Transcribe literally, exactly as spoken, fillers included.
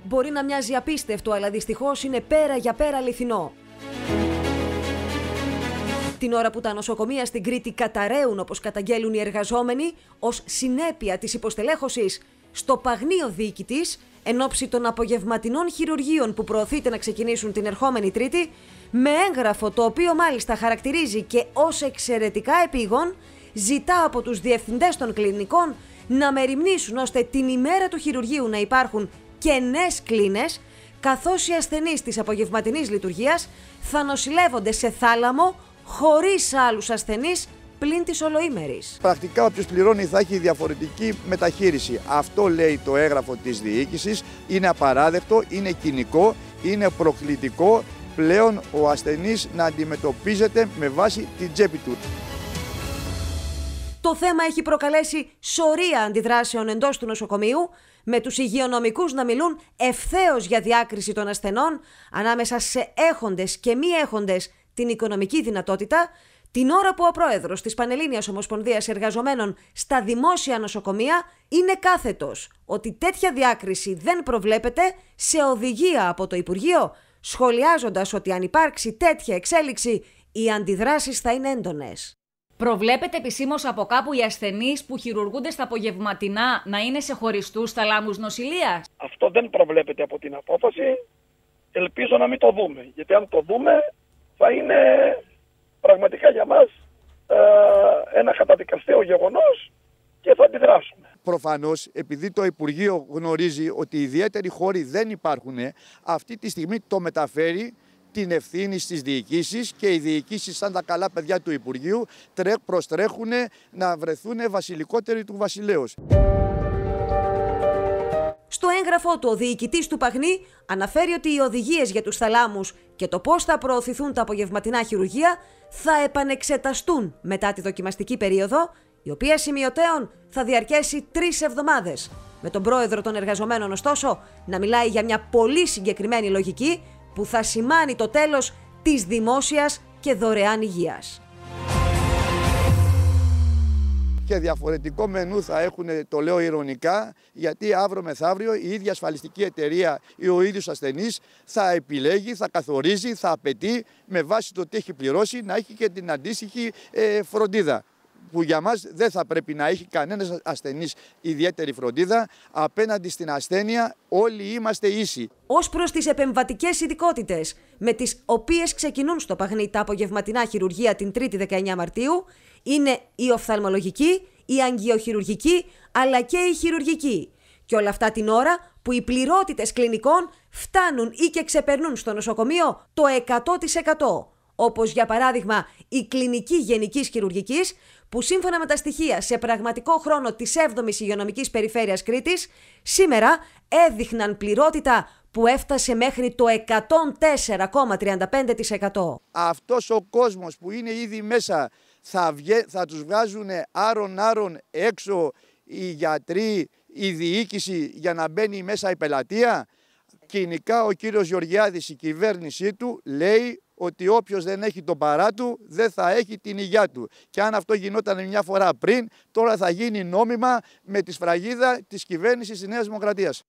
Μπορεί να μοιάζει απίστευτο, αλλά δυστυχώς είναι πέρα για πέρα αληθινό. Την ώρα που τα νοσοκομεία στην Κρήτη καταραίουν, όπως καταγγέλουν οι εργαζόμενοι, ως συνέπεια της υποστελέχωσης, στο Παγνί ο διοικητής, εν ώψη των απογευματινών χειρουργείων που προωθείται να ξεκινήσουν την ερχόμενη Τρίτη, με έγγραφο το οποίο μάλιστα χαρακτηρίζει και ως εξαιρετικά επίγον, ζητά από τους διευθυντές των κλινικών να μεριμνήσουν ώστε την ημέρα του χειρουργείου να υπάρχουν κενές κλίνες, καθώς οι ασθενείς της απογευματινής λειτουργίας θα νοσηλεύονται σε θάλαμο χωρίς άλλους ασθενείς πλην της ολοήμερης. Πρακτικά όποιος πληρώνει θα έχει διαφορετική μεταχείριση. Αυτό λέει το έγγραφο της διοίκησης. Είναι απαράδεκτο, είναι κοινικό, είναι προκλητικό πλέον ο ασθενής να αντιμετωπίζεται με βάση την τσέπη του. Το θέμα έχει προκαλέσει σωρία αντιδράσεων εντός του νοσοκομείου, με τους υγειονομικούς να μιλούν ευθέως για διάκριση των ασθενών ανάμεσα σε έχοντες και μη έχοντες την οικονομική δυνατότητα, την ώρα που ο πρόεδρος της Πανελλήνιας Ομοσπονδίας Εργαζομένων στα δημόσια νοσοκομεία είναι κάθετος ότι τέτοια διάκριση δεν προβλέπεται σε οδηγία από το Υπουργείο, σχολιάζοντας ότι αν υπάρξει τέτοια εξέλιξη, οι αντιδράσεις θα είναι έντονες. Προβλέπεται επισήμως από κάπου οι ασθενείς που χειρουργούνται στα απογευματινά να είναι σε χωριστούς θαλάμους νοσηλείας? Αυτό δεν προβλέπεται από την απόφαση. Ελπίζω να μην το δούμε. Γιατί αν το δούμε θα είναι πραγματικά για μας ε, ένα καταδικαστέο γεγονός και θα αντιδράσουμε. Προφανώς, επειδή το Υπουργείο γνωρίζει ότι ιδιαίτεροι χώροι δεν υπάρχουν, αυτή τη στιγμή το μεταφέρει την ευθύνη στις διοικήσεις και οι διοικήσεις, σαν τα καλά παιδιά του Υπουργείου, προστρέχουν να βρεθούν βασιλικότεροι του βασιλέως. Στο έγγραφό του, ο διοικητής του Παγνί αναφέρει ότι οι οδηγίες για τους θαλάμους και το πώς θα προωθηθούν τα απογευματινά χειρουργεία θα επανεξεταστούν μετά τη δοκιμαστική περίοδο, η οποία σημειωτέων θα διαρκέσει τρεις εβδομάδες. Με τον πρόεδρο των εργαζομένων, ωστόσο, να μιλάει για μια πολύ συγκεκριμένη λογική που θα σημάνει το τέλος της δημόσιας και δωρεάν υγείας. Και διαφορετικό μενού θα έχουν, το λέω ειρωνικά, γιατί αύριο μεθαύριο η ίδια ασφαλιστική εταιρεία ή ο ίδιος ασθενής θα επιλέγει, θα καθορίζει, θα απαιτεί με βάση το τι έχει πληρώσει να έχει και την αντίστοιχη ε, φροντίδα. Που για μας δεν θα πρέπει να έχει κανένας ασθενής ιδιαίτερη φροντίδα. Απέναντι στην ασθένεια όλοι είμαστε ίσοι. Ως προς τις επεμβατικές ειδικότητες, με τις οποίες ξεκινούν στο Παγνί τα απογευματινά χειρουργεία την Τρίτη δεκαεννιά Μαρτίου, είναι η οφθαλμολογική, η αγγειοχειρουργική αλλά και η χειρουργική. Και όλα αυτά την ώρα που οι πληρότητες κλινικών φτάνουν ή και ξεπερνούν στο νοσοκομείο το εκατό τοις εκατό. Όπως για παράδειγμα η κλινική γενικής χειρουργικής, που σύμφωνα με τα στοιχεία σε πραγματικό χρόνο της έβδομης Υγειονομικής Περιφέρειας Κρήτης, σήμερα έδειχναν πληρότητα που έφτασε μέχρι το εκατόν τέσσερα κόμμα τριάντα πέντε τοις εκατό. Αυτός ο κόσμος που είναι ήδη μέσα θα, βγε, θα τους βγάζουν άρον-άρον έξω οι γιατροί, η διοίκηση για να μπαίνει μέσα η πελατεία. Κοινικά ο κύριος Γεωργιάδης, η κυβέρνησή του, λέει ότι όποιος δεν έχει τον παρά του δεν θα έχει την υγεία του. Και αν αυτό γινόταν μια φορά πριν, τώρα θα γίνει νόμιμα με τη σφραγίδα της κυβέρνησης της Νέας Δημοκρατίας.